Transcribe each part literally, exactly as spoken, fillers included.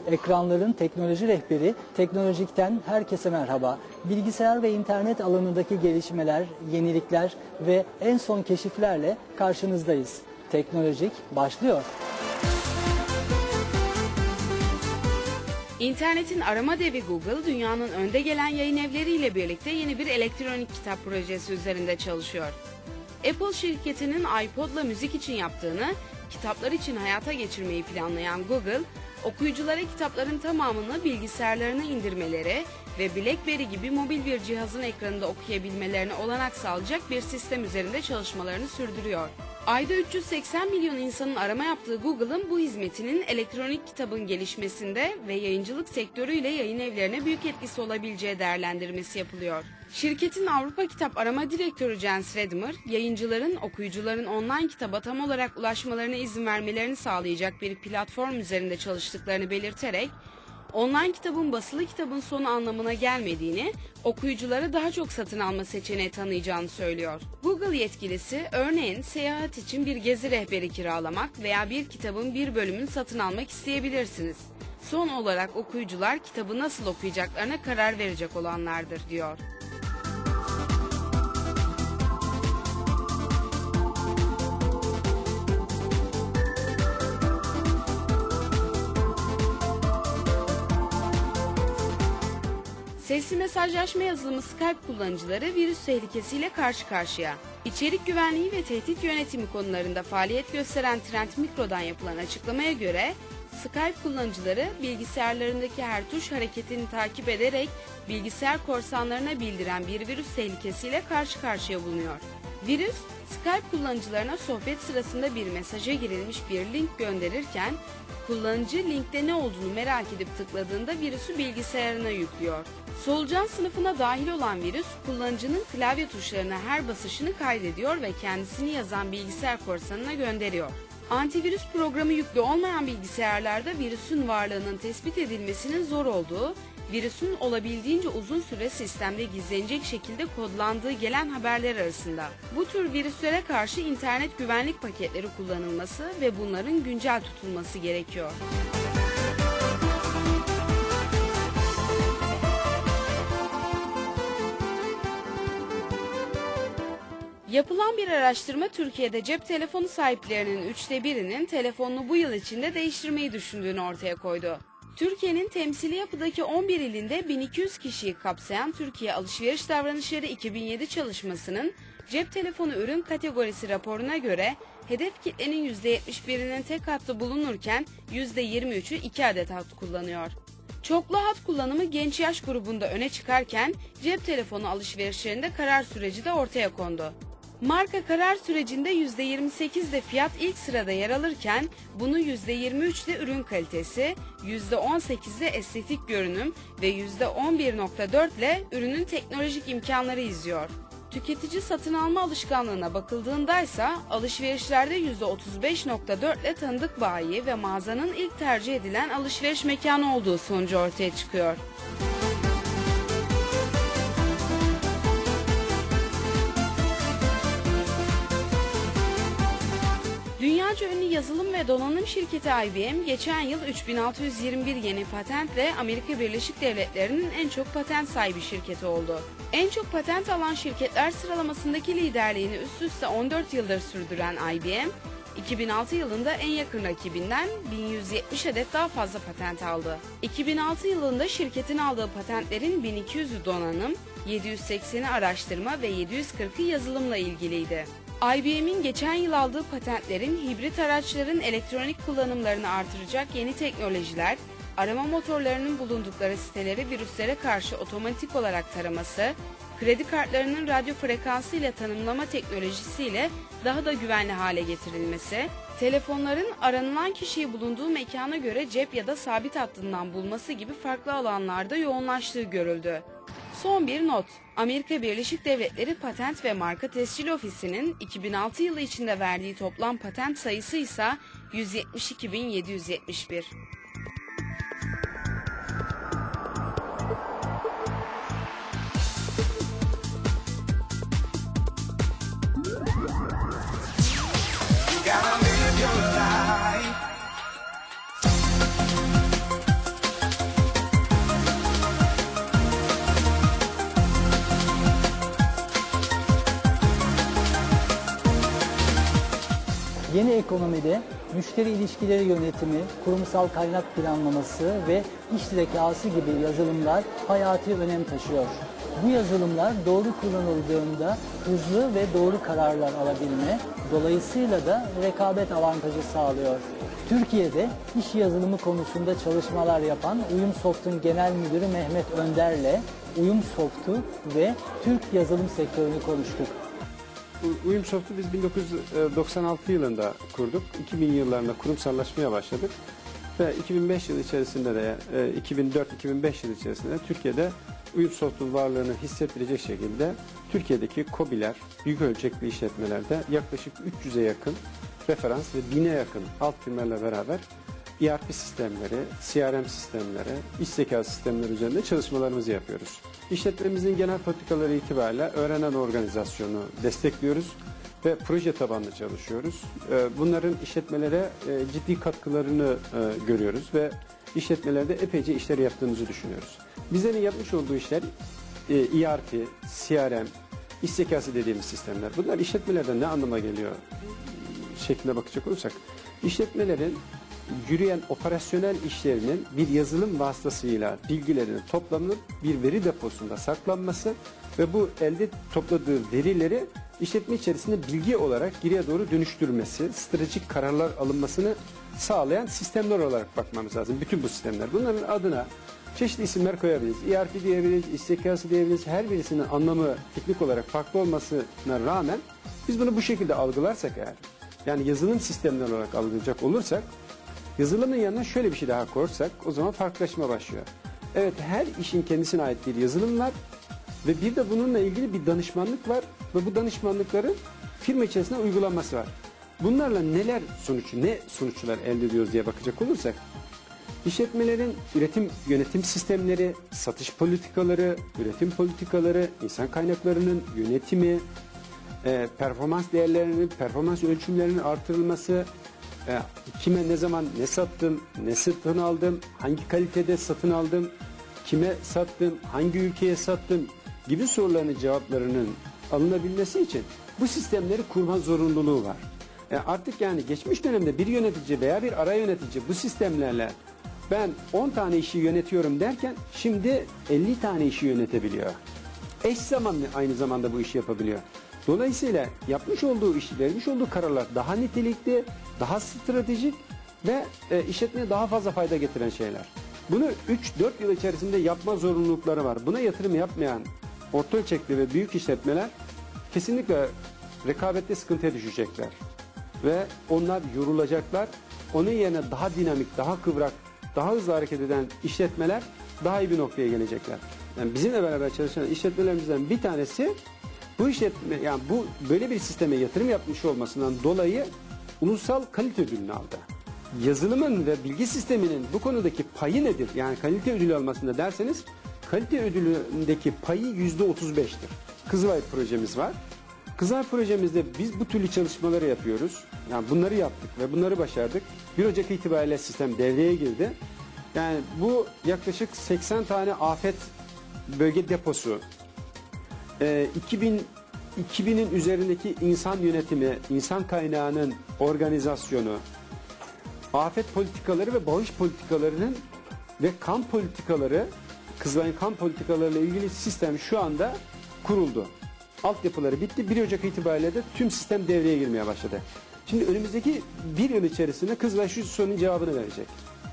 Ekranların teknoloji rehberi Teknolojik'ten herkese merhaba. Bilgisayar ve internet alanındaki gelişmeler, yenilikler ve en son keşiflerle karşınızdayız. Teknolojik başlıyor. İnternetin arama devi Google, dünyanın önde gelen yayın evleriyle birlikte yeni bir elektronik kitap projesi üzerinde çalışıyor. Apple şirketinin iPod'la müzik için yaptığını, kitaplar için hayata geçirmeyi planlayan Google, okuyuculara kitapların tamamını bilgisayarlarına indirmeleri ve BlackBerry gibi mobil bir cihazın ekranında okuyabilmelerine olanak sağlayacak bir sistem üzerinde çalışmalarını sürdürüyor. Ayda üç yüz seksen milyon insanın arama yaptığı Google'ın bu hizmetinin elektronik kitabın gelişmesinde ve yayıncılık sektörüyle yayın evlerine büyük etkisi olabileceği değerlendirmesi yapılıyor. Şirketin Avrupa Kitap Arama Direktörü Jens Redmer, yayıncıların okuyucuların online kitaba tam olarak ulaşmalarına izin vermelerini sağlayacak bir platform üzerinde çalıştıklarını belirterek, online kitabın basılı kitabın sonu anlamına gelmediğini, okuyuculara daha çok satın alma seçeneği tanıyacağını söylüyor. Google yetkilisi, örneğin seyahat için bir gezi rehberi kiralamak veya bir kitabın bir bölümünü satın almak isteyebilirsiniz. Son olarak okuyucular kitabı nasıl okuyacaklarına karar verecek olanlardır, diyor. Sesli mesajlaşma yazılımı Skype kullanıcıları virüs tehlikesiyle karşı karşıya. İçerik güvenliği ve tehdit yönetimi konularında faaliyet gösteren Trend Micro'dan yapılan açıklamaya göre, Skype kullanıcıları bilgisayarlarındaki her tuş hareketini takip ederek bilgisayar korsanlarına bildiren bir virüs tehlikesiyle karşı karşıya bulunuyor. Virüs, Skype kullanıcılarına sohbet sırasında bir mesaja girilmiş bir link gönderirken, kullanıcı linkte ne olduğunu merak edip tıkladığında virüsü bilgisayarına yüklüyor. Solucan sınıfına dahil olan virüs, kullanıcının klavye tuşlarına her basışını kaydediyor ve kendisini yazan bilgisayar korsanına gönderiyor. Antivirüs programı yüklü olmayan bilgisayarlarda virüsün varlığının tespit edilmesinin zor olduğu, virüsün olabildiğince uzun süre sistemde gizlenecek şekilde kodlandığı gelen haberler arasında. Bu tür virüslere karşı internet güvenlik paketleri kullanılması ve bunların güncel tutulması gerekiyor. Yapılan bir araştırma Türkiye'de cep telefonu sahiplerinin üçte birinin telefonunu bu yıl içinde değiştirmeyi düşündüğünü ortaya koydu. Türkiye'nin temsili yapıdaki on bir ilinde bin iki yüz kişiyi kapsayan Türkiye Alışveriş Davranışları iki bin yedi çalışmasının cep telefonu ürün kategorisi raporuna göre hedef kitlenin yüzde yetmiş birinin tek hattı bulunurken yüzde yirmi üçü iki adet hat kullanıyor. Çoklu hat kullanımı genç yaş grubunda öne çıkarken cep telefonu alışverişlerinde karar süreci de ortaya kondu. Marka karar sürecinde yüzde yirmi sekizde fiyat ilk sırada yer alırken bunu yüzde yirmi üçte ürün kalitesi, yüzde on sekizde estetik görünüm ve yüzde on bir nokta dört ile ürünün teknolojik imkanları izliyor. Tüketici satın alma alışkanlığına bakıldığında ise alışverişlerde yüzde otuz beş nokta dört ile tanıdık bayi ve mağazanın ilk tercih edilen alışveriş mekanı olduğu sonucu ortaya çıkıyor. Dünyaca ünlü yazılım ve donanım şirketi I B M geçen yıl üç bin altı yüz yirmi bir yeni patentle Amerika Birleşik Devletleri'nin en çok patent sahibi şirketi oldu. En çok patent alan şirketler sıralamasındaki liderliğini üst üste on dört yıldır sürdüren I B M, iki bin altı yılında en yakın rakibinden bin yüz yetmiş adet daha fazla patent aldı. iki bin altı yılında şirketin aldığı patentlerin bin iki yüzü donanım, yedi yüz sekseni araştırma ve yedi yüz kırkı yazılımla ilgiliydi. I B M'in geçen yıl aldığı patentlerin hibrit araçların elektronik kullanımlarını artıracak yeni teknolojiler, arama motorlarının bulundukları siteleri virüslere karşı otomatik olarak taraması, kredi kartlarının radyo frekansı ile tanımlama teknolojisiyle daha da güvenli hale getirilmesi, telefonların aranılan kişiyi bulunduğu mekana göre cep ya da sabit hattından bulması gibi farklı alanlarda yoğunlaştığı görüldü. Son bir not. Amerika Birleşik Devletleri Patent ve Marka Tescil Ofisi'nin iki bin altı yılı içinde verdiği toplam patent sayısı ise yüz yetmiş iki bin yedi yüz yetmiş bir. ekonomide müşteri ilişkileri yönetimi, kurumsal kaynak planlaması ve iş zekası gibi yazılımlar hayati önem taşıyor. Bu yazılımlar doğru kullanıldığında hızlı ve doğru kararlar alabilme, dolayısıyla da rekabet avantajı sağlıyor. Türkiye'de iş yazılımı konusunda çalışmalar yapan Uyumsoft'un genel müdürü Mehmet Önder'le Uyumsoft'u ve Türk yazılım sektörünü konuştuk. Uyumsoft'u biz bin dokuz yüz doksan altı yılında kurduk. iki bin yıllarında kurumsallaşmaya başladık. Ve iki bin beş yılı içerisinde de iki bin dört iki bin beş yılı içerisinde de Türkiye'de Uyumsoft'un varlığını hissettirecek şekilde Türkiye'deki KOBİ'ler, büyük ölçekli işletmelerde yaklaşık üç yüze yakın referans ve bine yakın alt firmalarla beraber E R P sistemleri, C R M sistemleri, iş zeka sistemleri üzerinde çalışmalarımızı yapıyoruz. İşletmemizin genel politikaları itibariyle öğrenen organizasyonu destekliyoruz ve proje tabanlı çalışıyoruz. Bunların işletmelere ciddi katkılarını görüyoruz ve işletmelerde epeyce işler yaptığımızı düşünüyoruz. Bizlerin yapmış olduğu işler E R P, C R M, iş zekası dediğimiz sistemler. Bunlar işletmelerde ne anlama geliyor şeklinde bakacak olursak, işletmelerin yürüyen operasyonel işlerinin bir yazılım vasıtasıyla bilgilerinin toplanıp bir veri deposunda saklanması ve bu elde topladığı verileri işletme içerisinde bilgi olarak geriye doğru dönüştürmesi, stratejik kararlar alınmasını sağlayan sistemler olarak bakmamız lazım. Bütün bu sistemler. Bunların adına çeşitli isimler koyabiliriz. E R P diyebiliriz, iş zekası diyebiliriz. Her birisinin anlamı teknik olarak farklı olmasına rağmen biz bunu bu şekilde algılarsak eğer, yani yazılım sistemleri olarak algılayacak olursak, yazılımın yanına şöyle bir şey daha koyarsak o zaman farklılaşma başlıyor. Evet, her işin kendisine ait bir yazılım var ve bir de bununla ilgili bir danışmanlık var ve bu danışmanlıkların firma içerisinde uygulanması var. Bunlarla neler sonuç, ne sonuçlar elde ediyoruz diye bakacak olursak, işletmelerin üretim yönetim sistemleri, satış politikaları, üretim politikaları, insan kaynaklarının yönetimi, e, performans değerlerinin, performans ölçümlerinin artırılması, e, kime ne zaman ne sattım, ne satın aldım, hangi kalitede satın aldım, kime sattım, hangi ülkeye sattım gibi soruların cevaplarının alınabilmesi için bu sistemleri kurma zorunluluğu var. E, artık yani geçmiş dönemde bir yönetici veya bir ara yönetici bu sistemlerle ben on tane işi yönetiyorum derken şimdi elli tane işi yönetebiliyor. Eş zamanlı aynı zamanda bu işi yapabiliyor. Dolayısıyla yapmış olduğu iş, vermiş olduğu kararlar daha nitelikli, daha stratejik ve e, işletmeye daha fazla fayda getiren şeyler. Bunu üç dört yıl içerisinde yapma zorunlulukları var. Buna yatırım yapmayan orta ölçekli ve büyük işletmeler kesinlikle rekabette sıkıntıya düşecekler. Ve onlar yorulacaklar. Onun yerine daha dinamik, daha kıvrak, daha hızlı hareket eden işletmeler daha iyi bir noktaya gelecekler. Yani bizimle beraber çalışan işletmelerimizden bir tanesi bu işletme, yani bu böyle bir sisteme yatırım yapmış olmasından dolayı ulusal kalite ödülünü aldı. Yazılımın ve bilgi sisteminin bu konudaki payı nedir? Yani kalite ödülü almasında derseniz kalite ödülündeki payı yüzde otuz beştir. Kızılay projemiz var. Kızılay projemizde biz bu türlü çalışmaları yapıyoruz. Yani bunları yaptık ve bunları başardık. bir Ocak itibariyle sistem devreye girdi. Yani bu yaklaşık seksen tane afet bölge deposu, e, iki bin iki binin üzerindeki insan yönetimi, insan kaynağının organizasyonu, afet politikaları ve bağış politikalarının ve kan politikaları, Kızılay'ın kan politikalarıyla ilgili sistem şu anda kuruldu. Altyapıları bitti. bir Ocak itibariyle de tüm sistem devreye girmeye başladı. Şimdi önümüzdeki bir yıl içerisinde Kızılay şu sorunun cevabını verecek.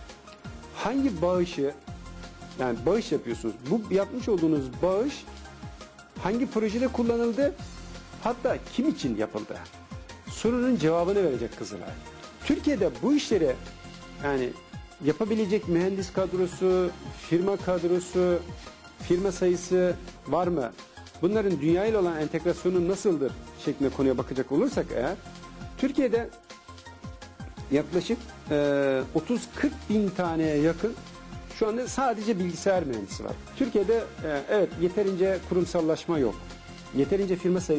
Hangi bağışı, yani bağış yapıyorsunuz, bu yapmış olduğunuz bağış hangi projede kullanıldı, hatta kim için yapıldı? Sorunun cevabını verecek Kızılay. Türkiye'de bu işleri yani yapabilecek mühendis kadrosu, firma kadrosu, firma sayısı var mı? Bunların dünya ile olan entegrasyonu nasıldır şeklinde konuya bakacak olursak eğer, Türkiye'de yaklaşık e, otuz kırk bin taneye yakın şu anda sadece bilgisayar mühendisi var. Türkiye'de e, evet yeterince kurumsallaşma yok. Yeterince firma sayısı